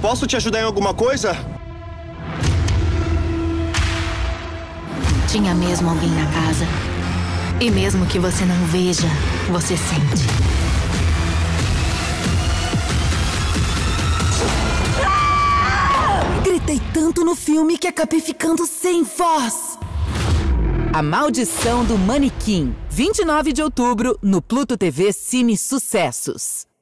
Posso te ajudar em alguma coisa? Tinha mesmo alguém na casa. E mesmo que você não veja, você sente. Gritei tanto no filme que acabei ficando sem voz. A Maldição do Manequim. 29 de outubro, no Pluto TV Cine Sucessos.